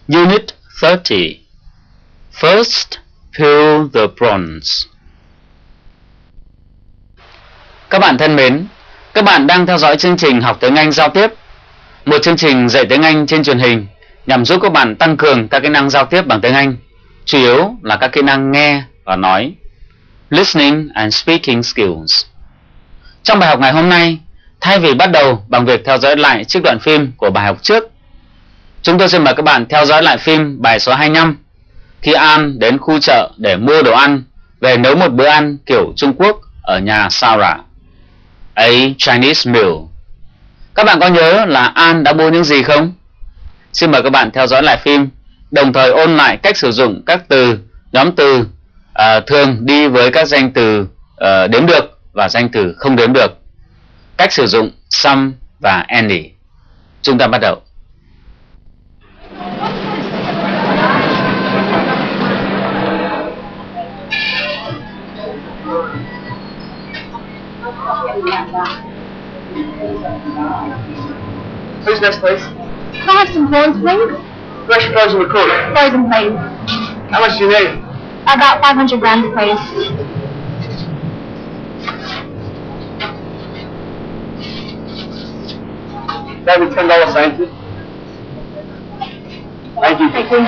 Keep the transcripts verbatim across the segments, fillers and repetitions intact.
Unit thirty. First, peel the prawns. Các bạn thân mến, các bạn đang theo dõi chương trình học tiếng Anh giao tiếp, một chương trình dạy tiếng Anh trên truyền hình nhằm giúp các bạn tăng cường các kỹ năng giao tiếp bằng tiếng Anh, chủ yếu là các kỹ năng nghe và nói, listening and speaking skills. Trong bài học ngày hôm nay, thay vì bắt đầu bằng việc theo dõi lại trích đoạn phim của bài học trước, chúng tôi xin mời các bạn theo dõi lại phim bài số hai mươi lăm khi An đến khu chợ để mua đồ ăn về nấu một bữa ăn kiểu Trung Quốc ở nhà Sarah, a Chinese meal. Các bạn có nhớ là An đã mua những gì không? Xin mời các bạn theo dõi lại phim, đồng thời ôn lại cách sử dụng các từ, nhóm từ uh, thường đi với các danh từ uh, đếm được và danh từ không đếm được, cách sử dụng some và any. Chúng ta bắt đầu. Who's next, please? Can I have some prawns, please? Fresh, frozen, or cooked? Frozen, please. How much do you need? About five hundred grams, please. That'll be ten dollars, thank you. Thank you. Thank you.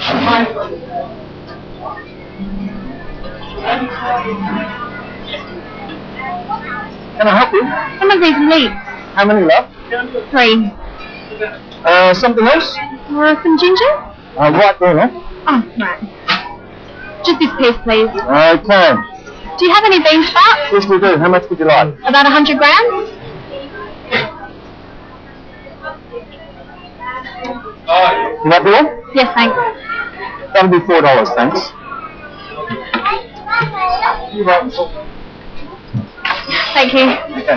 Can I help you? Some of these meats. How many left? Three. Uh, something else? Uh, some ginger? Uh, right there, huh? Oh, right. Just this piece, please. Okay. Do you have any bean sprouts? Yes, we do. How much would you like? About a hundred grams? You want the one? Yes, thanks. That'll be four dollars, thanks. You're welcome. Thank you. Okay.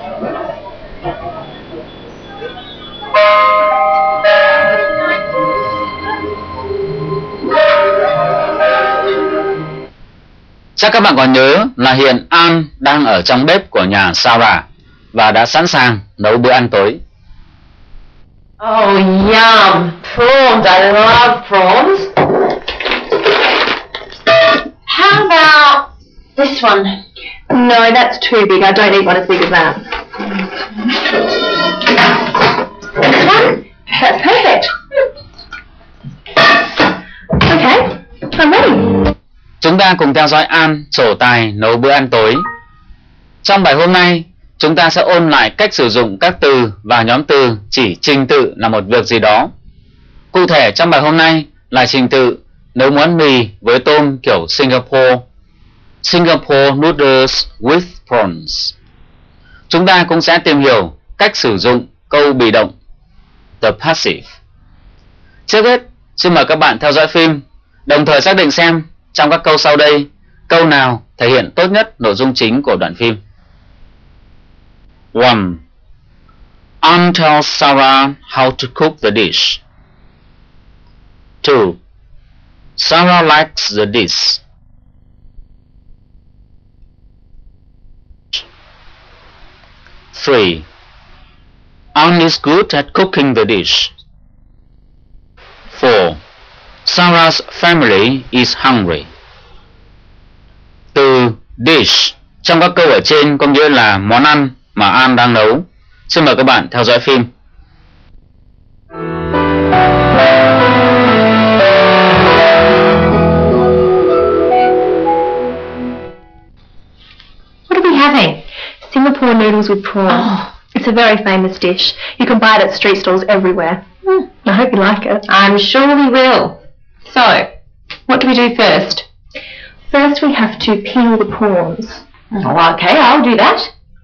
Chắc các bạn còn nhớ là hiện An đang ở trong bếp của nhà Sarah và đã sẵn sàng nấu bữa ăn tối. Oh, yum! Prawns, I love prawns. How about this one? No, that's too big. I don't need one as big as that. This one? That's perfect. Okay, I'm ready. Chúng ta cùng theo dõi An trổ tài nấu bữa ăn tối. Trong bài hôm nay, chúng ta sẽ ôn lại cách sử dụng các từ và nhóm từ chỉ trình tự là một việc gì đó. Cụ thể trong bài hôm nay là trình tự nấu món mì với tôm kiểu Singapore, Singapore noodles with prawns. Chúng ta cũng sẽ tìm hiểu cách sử dụng câu bị động, the passive. Trước hết, xin mời các bạn theo dõi phim, đồng thời xác định xem trong các câu sau đây, câu nào thể hiện tốt nhất nội dung chính của đoạn phim. one. Ann tells Sarah how to cook the dish. two. Sarah likes the dish. three. Ann is good at cooking the dish. four. Sarah's family is hungry. Từ dish trong các câu ở trên có nghĩa là món ăn mà An đang nấu. Xin mời các bạn theo dõi phim. What are we having? Singapore noodles with prawns. Oh. It's a very famous dish. You can buy it at street stalls everywhere. Mm, I hope you like it. I'm sure we will. So, what do we do first? First we have to peel the prawns. Oh, okay, I'll do that.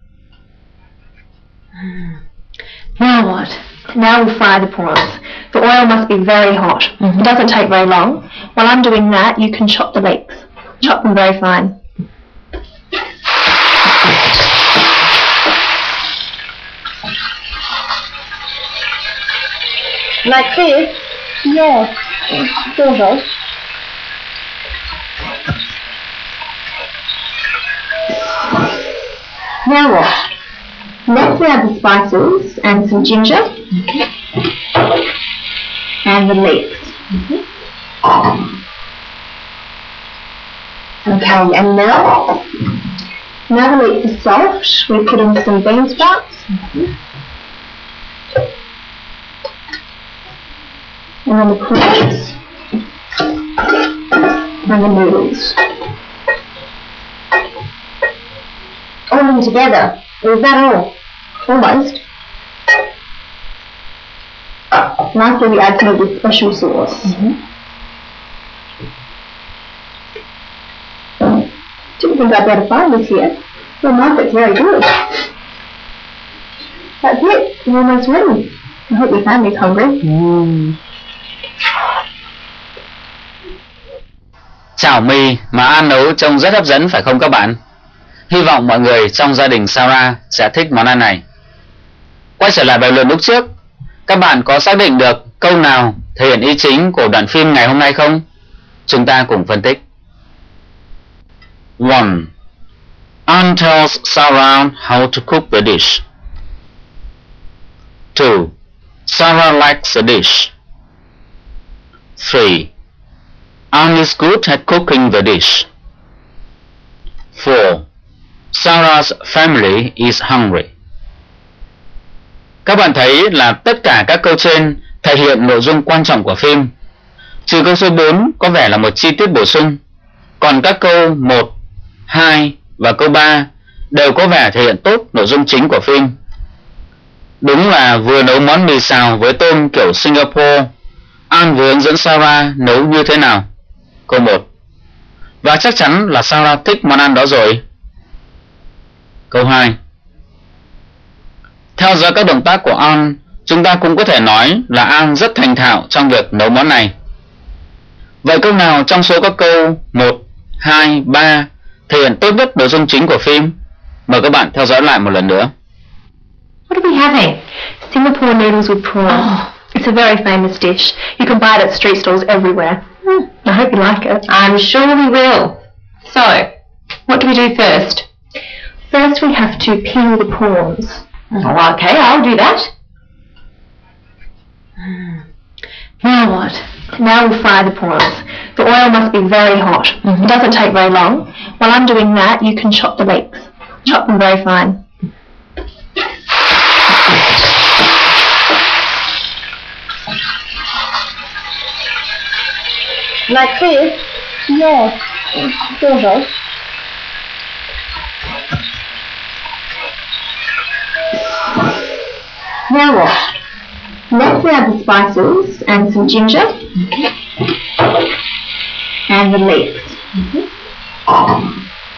Now what? Now we'll fry the prawns. The oil must be very hot. Mm-hmm. It doesn't take very long. While I'm doing that, you can chop the leeks. Chop them very fine. Like this? Yes, sort of. Now what? Next we have the spices and some ginger and the leeks. Mm-hmm. Okay, and now, now the meat is soft, we put in some bean sprouts. Mm-hmm. And then the prawns. And the noodles. All of them together. Is that all? Almost. Lastly, we add some of the special sauce. Mm-hmm. Didn't think I'd be able to find this here. Your market's very good. That's it. We're almost ready. I hope your family's hungry. Mm. Chảo mì mà An nấu trông rất hấp dẫn phải không các bạn? Hy vọng mọi người trong gia đình Sarah sẽ thích món ăn này. Quay trở lại bài luận lúc trước, các bạn có xác định được câu nào thể hiện ý chính của đoạn phim ngày hôm nay không? Chúng ta cùng phân tích. one. Anne tells Sarah how to cook the dish. two. Sarah likes the dish. three. Anne is good at cooking the dish. four. Sarah's family is hungry. Các bạn thấy là tất cả các câu trên thể hiện nội dung quan trọng của phim. Trừ câu số bốn có vẻ là một chi tiết bổ sung. Còn các câu một, hai và câu ba đều có vẻ thể hiện tốt nội dung chính của phim. Đúng là vừa nấu món mì xào với tôm kiểu Singapore, Anne vừa hướng dẫn Sarah nấu như thế nào. Câu một. Và chắc chắn là Sarah thích món ăn đó rồi. Câu hai. Theo dõi các động tác của Anne, chúng ta cũng có thể nói là Anne rất thành thạo trong việc nấu món này. Vậy câu nào trong số các câu một, hai, ba thể hiện tốt nhất nội dung chính của phim? Mời các bạn theo dõi lại một lần nữa. What are we having? Singapore noodles with prawns. Oh. It's a very famous dish. You can buy it at street stalls everywhere. Mm, I hope you like it. I'm sure we will. So, what do we do first? First we have to peel the prawns. Oh, okay, I'll do that. Now what? Now we'll fry the prawns. The oil must be very hot. Mm-hmm. It doesn't take very long. While I'm doing that, you can chop the leeks. Chop them very fine. Like this? Yeah, sort of. Now what? Next we add the spices and some ginger. Mm-hmm. And the leeks. Mm-hmm.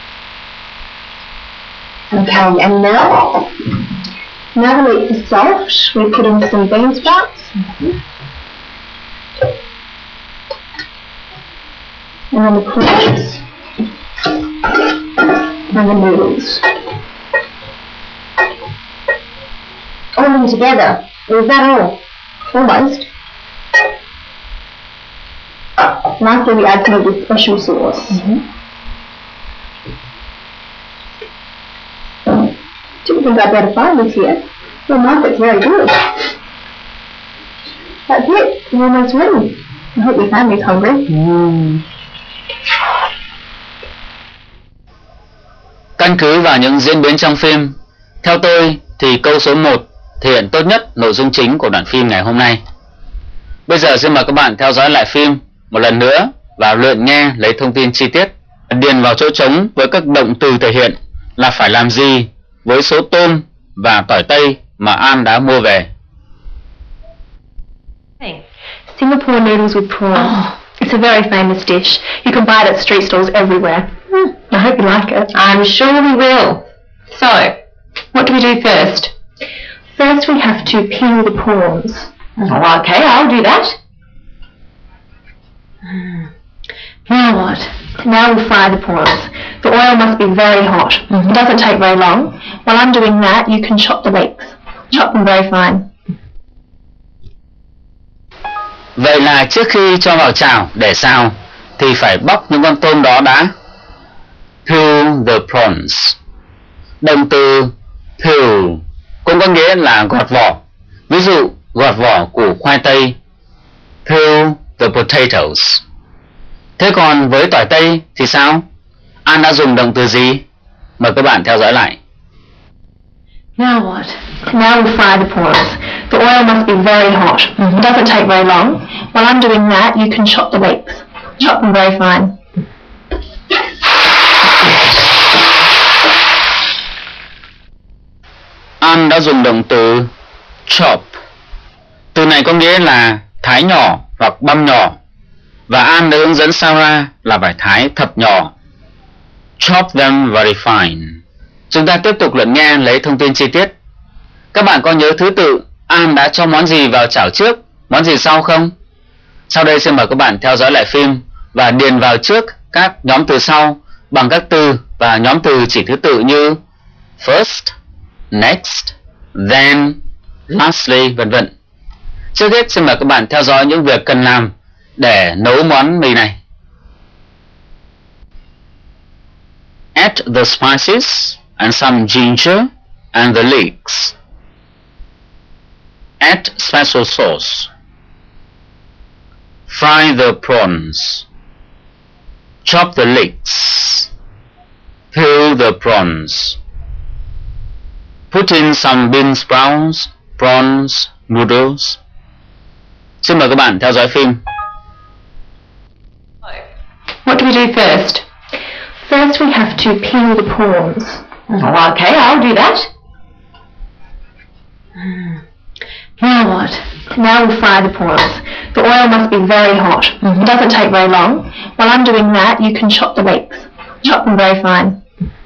Okay, and now, now the leeks are soft, we put in some bean sprouts. Mm-hmm. And then the prawns. And the noodles. All of them together. Is that all? Almost. Lastly, we add some of the special sauce. Mm-hmm. Didn't think I'd be able to find this here. Your market's very good. That's it. We're almost ready. I hope your family's hungry. Mm. Căn cứ vào những diễn biến trong phim, theo tôi thì câu số một thể hiện tốt nhất nội dung chính của đoạn phim ngày hôm nay. Bây giờ xin mời các bạn theo dõi lại phim một lần nữa và luyện nghe lấy thông tin chi tiết. Điền vào chỗ trống với các động từ thể hiện là phải làm gì với số tôm và tỏi tây mà An đã mua về. Singapore noodles with prawns. Oh. It's a very famous dish. You can buy it at street stalls everywhere. Mm, I hope you like it. I'm sure we will. So, what do we do first? First we have to peel the prawns. Oh, okay, I'll do that. Now what? Now we'll fry the prawns. The oil must be very hot. Mm-hmm. It doesn't take very long. While I'm doing that, you can chop the leeks. Chop them very fine. Vậy là trước khi cho vào chảo để xào thì phải bóc những con tôm đó đã. Peel the prawns. Động từ peel cũng có nghĩa là gọt vỏ. Ví dụ gọt vỏ củ khoai tây. Peel the potatoes. Thế còn với tỏi tây thì sao? An đã dùng động từ gì? Mời các bạn theo dõi lại. Now what? Now we fry the prawns. The oil must be very hot. It doesn't take very long. While I'm doing that, you can chop the leeks. Chop them very fine. An đã dùng động từ chop. Từ này có nghĩa là thái nhỏ hoặc băm nhỏ. Và An đã hướng dẫn Sarah là phải thái thật nhỏ. Chop them very fine. Chúng ta tiếp tục luyện nghe lấy thông tin chi tiết. Các bạn có nhớ thứ tự An đã cho món gì vào chảo trước, món gì sau không? Sau đây xin mời các bạn theo dõi lại phim và điền vào trước các nhóm từ sau bằng các từ và nhóm từ chỉ thứ tự như first, next, then, lastly, vân vân. Trước hết xin mời các bạn theo dõi những việc cần làm để nấu món mì này. Add the spices and some ginger and the leeks. Add special sauce. Fry the prawns. Chop the leeks. Peel the prawns. Put in some bean sprouts, prawns, noodles. Xin mời các bạn theo dõi phim. What do we do first? First, we have to peel the prawns. Oh, okay, I'll do that. Now what? Now we fry the prawns. The oil must be very hot. It doesn't take very long. While I'm doing that, you can chop the leeks. Chop them very fine.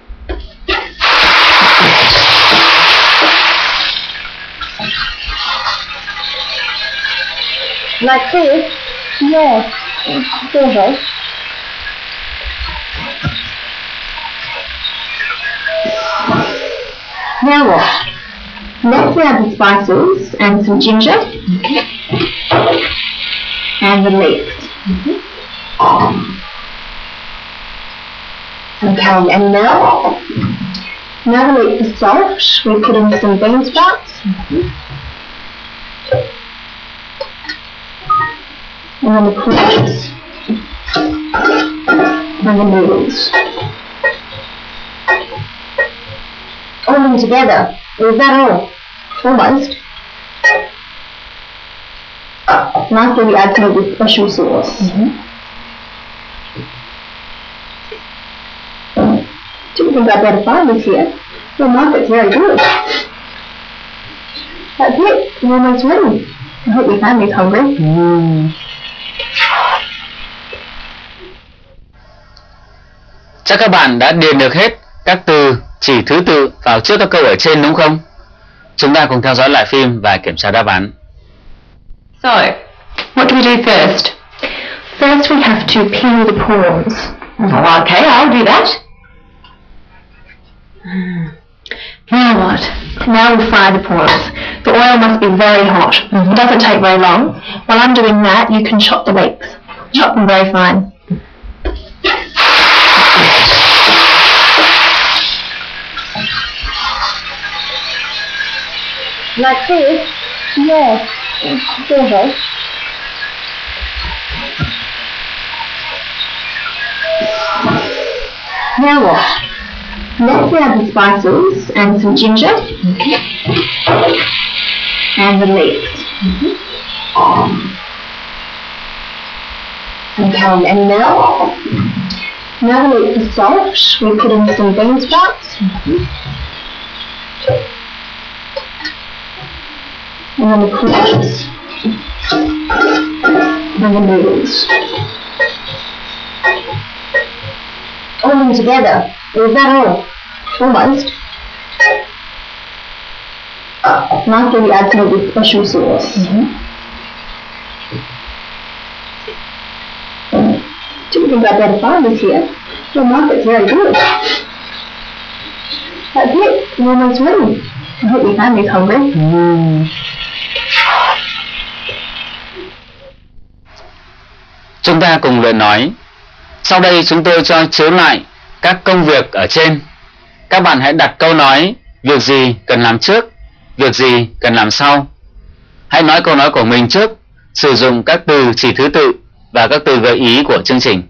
Like this? Yes, sort of. Now what? Next we add the spices and some ginger and the leeks. Okay, and now, now the leeks are soft, we put in some bean sprouts. And then the prawns and the noodles. All of them together. Is that all? Almost. And after we add some of the special sauce. Mm-hmm. Didn't think I'd better find this here. Your market's very good. That's it. We're almost ready. I hope your family's hungry. Mm. Chắc các bạn đã điền được hết các từ chỉ thứ tự vào trước các câu ở trên đúng không? Chúng ta cùng theo dõi lại phim và kiểm tra đáp án. So, what do we do first? First, we have to peel the prawns. Oh, okay, I'll do that. Now what? Now we fry the prawns. The oil must be very hot. It doesn't take very long. While I'm doing that, you can chop the leeks. Chop them very fine. Like this? Yes, sort of. Now what? Next we add the spices and some ginger and the leeks. Okay, and now, now the leeks are soft, we put in some bean sprouts. And then the prawns and the noodles. All of them together. Is that all? Almost. And after we add some of the special sauce. Mm-hmm. Didn't think I'd better find this here. Your market's very good. That's it. We're almost ready. I hope your family's hungry. Mm. Chúng ta cùng luyện nói. Sau đây chúng tôi cho chiếu lại các công việc ở trên. Các bạn hãy đặt câu nói việc gì cần làm trước, việc gì cần làm sau. Hãy nói câu nói của mình trước, sử dụng các từ chỉ thứ tự và các từ gợi ý của chương trình.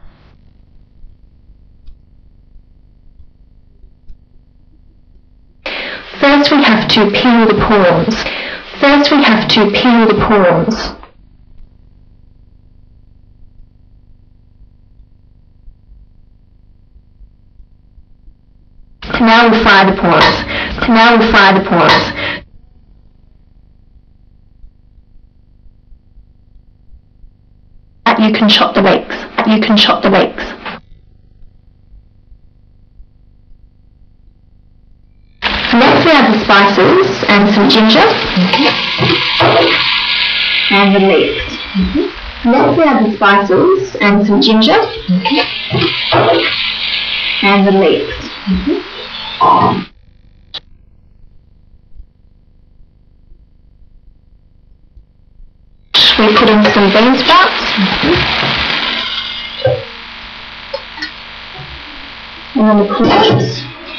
First we have to peel the prawns. First we have to peel the prawns. Now we fry the prawns. Now we fry the prawns. You can chop the legs. You can chop the legs. Next we add the spices and some ginger. And the leeks. Next we add the spices and some ginger. And the leeks. We put in some bean sprouts. And then the prawns.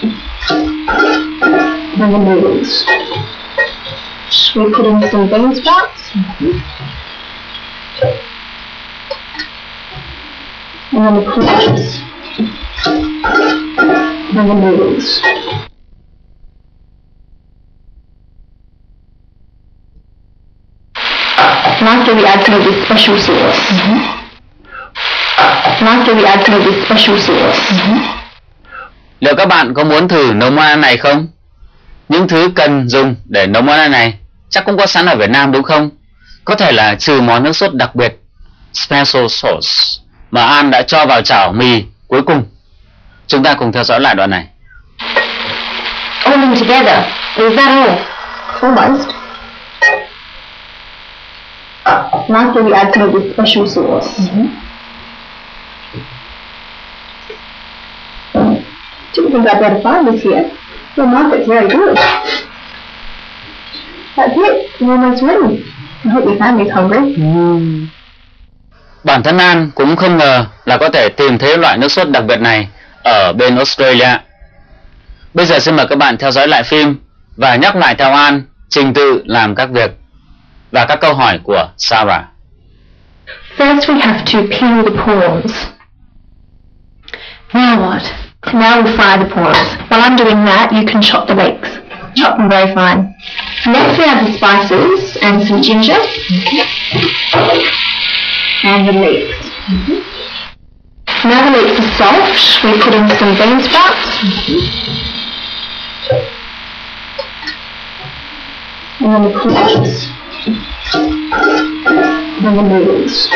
And the noodles. We put in some bean sprouts. And then the prawns. And the noodles. And after we add some of this special sauce. Mm-hmm. And after we add some of this special sauce. Mm-hmm. Liệu các bạn có muốn thử nấu món ăn này không? Những thứ cần dùng để nấu món ăn này chắc cũng có sẵn ở Việt Nam đúng không? Có thể là trừ món nước sốt đặc biệt special sauce mà An đã cho vào chảo mì cuối cùng. Chúng ta cùng theo dõi lại đoạn này. All in together. Is that all? Almost. And after we add some of this special sauce. Mm-hmm. um, Didn't think I'd better find this here. The market's very good. That's it. We're almost ready. I hope your family's hungry. Mm. Bản thân An cũng không ngờ là có thể tìm thấy loại nước sốt đặc biệt này ở bên Australia. Bây giờ xin mời các bạn theo dõi lại phim và nhắc lại theo An trình tự làm các việc và các câu hỏi của Sarah. First we have to peel the prawns. Now what? Now we fry the prawns. While I'm doing that, you can chop the leeks. Chop them very fine. Next we add the spices and some ginger. And the leeks. Now the leeks are soft, we put in some bean sprouts. And then the prawns. And the noodles.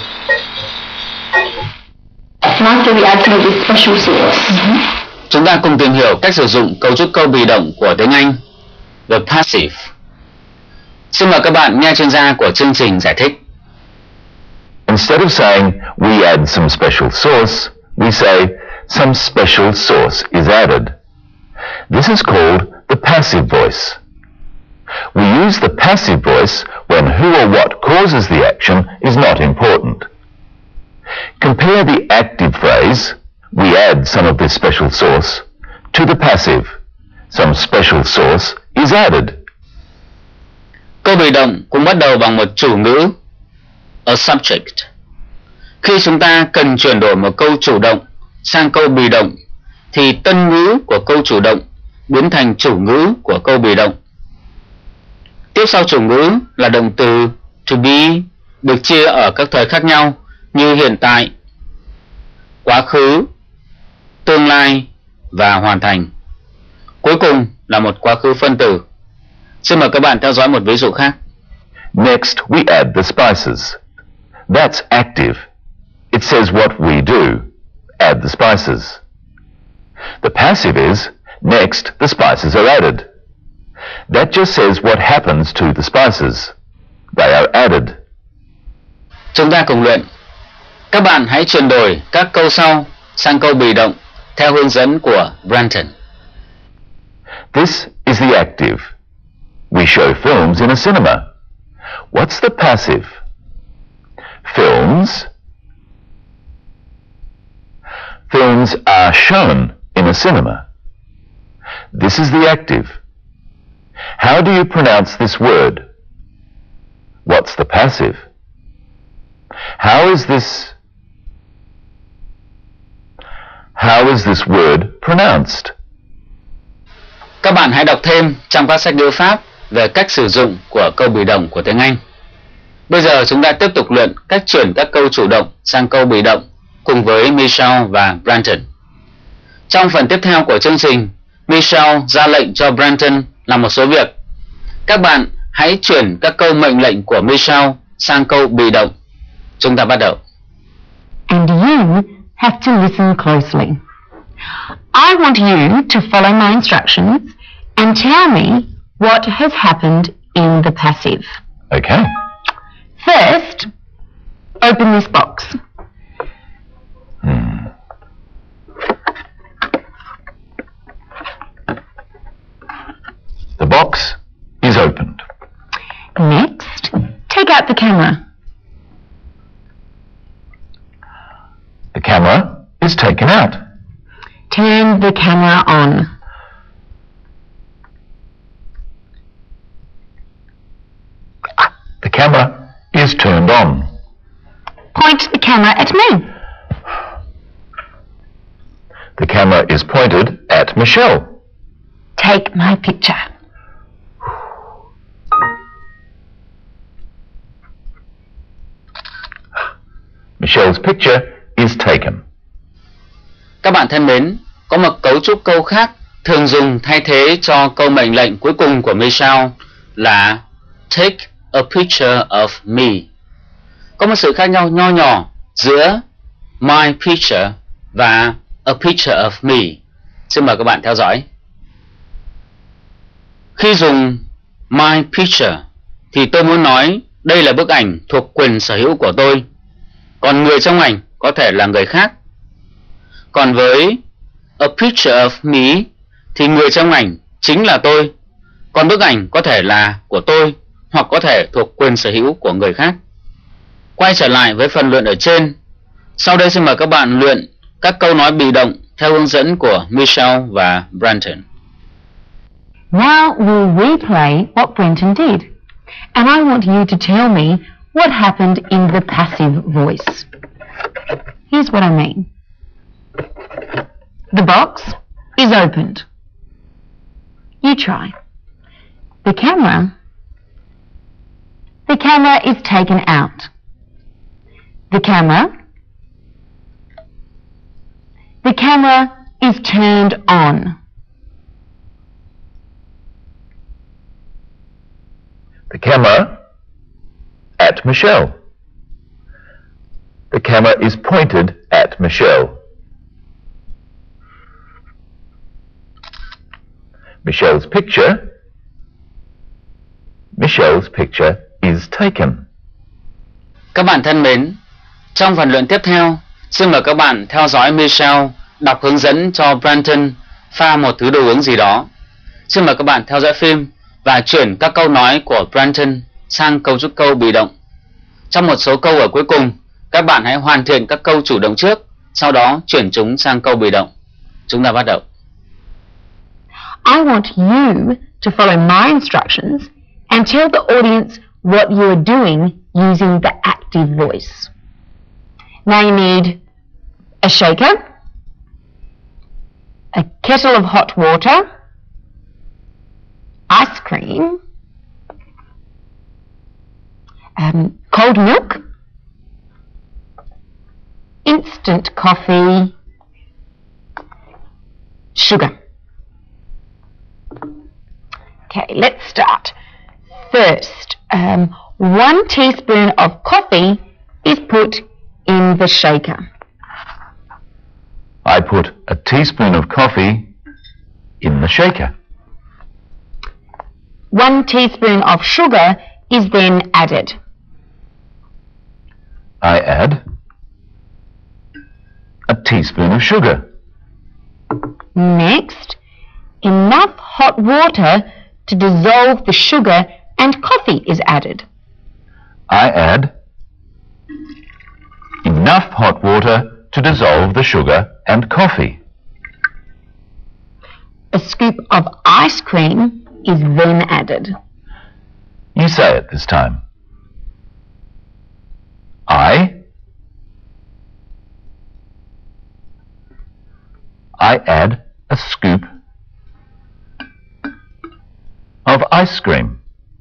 And after we add some of this special sauce. Mm-hmm. Chúng ta cùng tìm hiểu cách sử dụng cấu trúc câu bị động của tiếng Anh, the passive. Xin mời các bạn nghe chuyên gia của chương trình giải thích. Instead of saying, we add some special sauce, we say, some special sauce is added. This is called the passive voice. We use the passive voice when who or what causes the action is not important. Compare the active phrase, we add some of this special sauce, to the passive, some special sauce is added. Câu bị động cũng bắt đầu bằng một chủ ngữ, a subject. Khi chúng ta cần chuyển đổi một câu chủ động sang câu bị động, thì tân ngữ của câu chủ động biến thành chủ ngữ của câu bị động. Tiếp sau chủ ngữ là động từ to be, được chia ở các thời khác nhau như hiện tại, quá khứ, tương lai và hoàn thành. Cuối cùng là một quá khứ phân tử. Xin mời các bạn theo dõi một ví dụ khác. Next, we add the spices. That's active. It says what we do. Add the spices. The passive is, next, the spices are added. That just says what happens to the spices. They are added. Chúng ta cùng luyện. Các bạn hãy chuyển đổi các câu sau sang câu bị động theo hướng dẫn của Branton. This is the active. We show films in a cinema. What's the passive? Films. Films are shown in a cinema. This is the active. How do you pronounce this word? What's the passive? How is this How is this word pronounced? Các bạn hãy đọc thêm trong các sách ngữ pháp về cách sử dụng của câu bị động của tiếng Anh. Bây giờ chúng ta tiếp tục luyện cách chuyển các câu chủ động sang câu bị động cùng với Michelle và Brandon. Trong phần tiếp theo của chương trình, Michelle ra lệnh cho Brandon làm một số việc. Các bạn hãy chuyển các câu mệnh lệnh của Michelle sang câu bị động. Chúng ta bắt đầu. And you have to listen closely. I want you to follow my instructions and tell me what has happened in the passive. Okay. First, open this box. Hmm. The box is opened. Next, take out the camera. The camera is taken out. Turn the camera on. The camera is turned on. Point the camera at me. The camera is pointed at Michelle. Take my picture. Michelle's picture is taken. Các bạn thân mến, có một cấu trúc câu khác thường dùng thay thế cho câu mệnh lệnh cuối cùng của Michelle là take a picture of me. Có một sự khác nhau nho nhỏ giữa my picture và a picture of me. Xin mời các bạn theo dõi. Khi dùng my picture thì tôi muốn nói đây là bức ảnh thuộc quyền sở hữu của tôi. Còn người trong ảnh có thể là người khác. Còn với a picture of me thì người trong ảnh chính là tôi. Còn bức ảnh có thể là của tôi hoặc có thể thuộc quyền sở hữu của người khác. Quay trở lại với phần luyện ở trên. Sau đây xin mời các bạn luyện các câu nói bị động theo hướng dẫn của Michelle và Brandon. Now we'll replay what Brenton did. And I want you to tell me what happened in the passive voice. Here's what I mean. The box is opened. You try. The camera. The camera is taken out. The camera. The camera is turned on. The camera at Michelle. The camera is pointed at Michelle. Michelle's picture. Michelle's picture is taken. Các bạn thân mến, trong phần luyện tiếp theo, xin mời các bạn theo dõi Michelle đọc hướng dẫn cho Brandon pha một thứ đồ uống gì đó. Xin mời các bạn theo dõi phim và chuyển các câu nói của Brandon sang cấu trúc câu bị động. Trong một số câu ở cuối cùng, các bạn hãy hoàn thiện các câu chủ động trước, sau đó chuyển chúng sang câu bị động. Chúng ta bắt đầu. I want you to follow my instructions and tell the audience what you are doing using the active voice. Now you need a shaker, a kettle of hot water, ice cream, um, cold milk, instant coffee, sugar. Okay, let's start. First, um, one teaspoon of coffee is put in the shaker. I put a teaspoon of coffee in the shaker. One teaspoon of sugar is then added. I add a teaspoon of sugar. Next, enough hot water to dissolve the sugar and coffee is added. I add enough hot water to dissolve the sugar and coffee. A scoop of ice cream is then added. You say it this time. I I add a scoop of ice cream.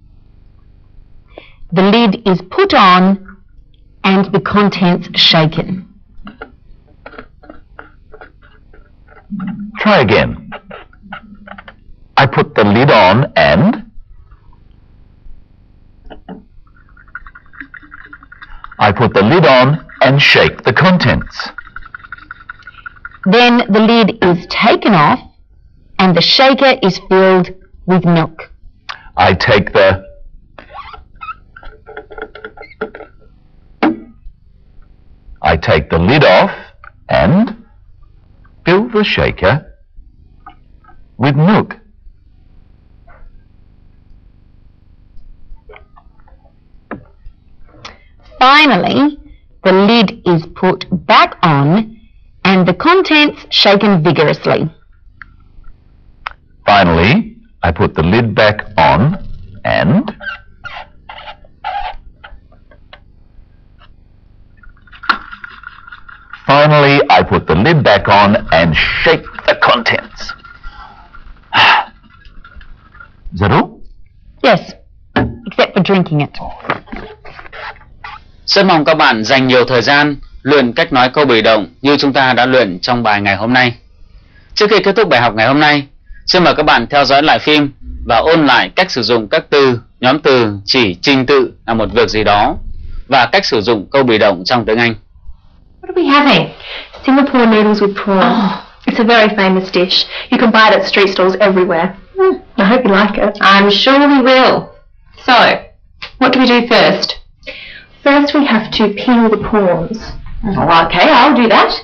The lid is put on and the contents shaken. Try again. I put the lid on and I put the lid on and shake the contents. Then the lid is taken off and the shaker is filled with milk. I take the I take the lid off and fill the shaker with milk. Finally, the lid is put back on and the contents shaken vigorously. Finally, I put the lid back on and Finally, I put the lid back on and shake the contents. Is that all? Yes, except for drinking it. Rất mong các bạn dành nhiều thời gian luyện cách nói câu bị động như chúng ta đã luyện trong bài ngày hôm nay. Trước khi kết thúc bài học ngày hôm nay, xin mời các bạn theo dõi lại phim và ôn lại cách sử dụng các từ, nhóm từ, chỉ, trình tự là một việc gì đó và cách sử dụng câu bị động trong tiếng Anh. What are we having? Singapore noodles with prawns. Oh. It's a very famous dish. You can buy it at street stalls everywhere. Mm, I hope you like it. I'm sure we will. So, what do we do first? First we have to peel the prawns. Oh, okay, I'll do that.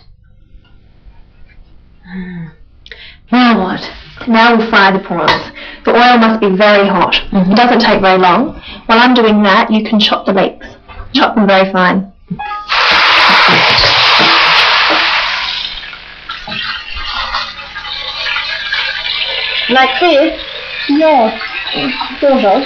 Now what? Now we'll fry the prawns. The oil must be very hot. Mm-hmm. It doesn't take very long. While I'm doing that, you can chop the leeks. Chop them very fine. Like this? Yeah, sort of.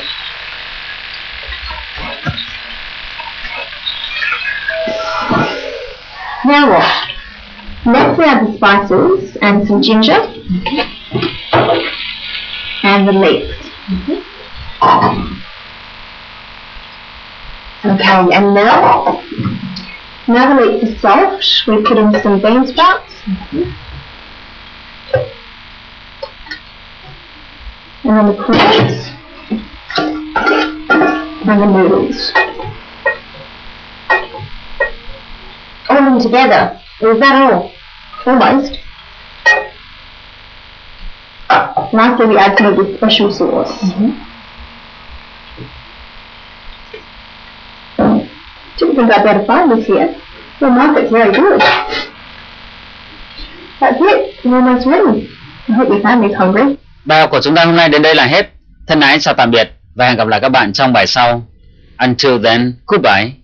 Now what? Next we have the spices and some ginger. Mm-hmm. And the leeks. Mm-hmm. Okay, and now, now the leeks are soft, we put in some bean sprouts. Mm-hmm. And then the prawns. And the noodles. All of them together. Is that all? Almost. Lastly, we add some of the special sauce. Mm-hmm. Didn't think I'd be able to find this here. Your market's very good. That's it. You're almost ready. I hope your family's hungry. Bài học của chúng ta hôm nay đến đây là hết. Thân ái chào tạm biệt và hẹn gặp lại các bạn trong bài sau. Until then, goodbye.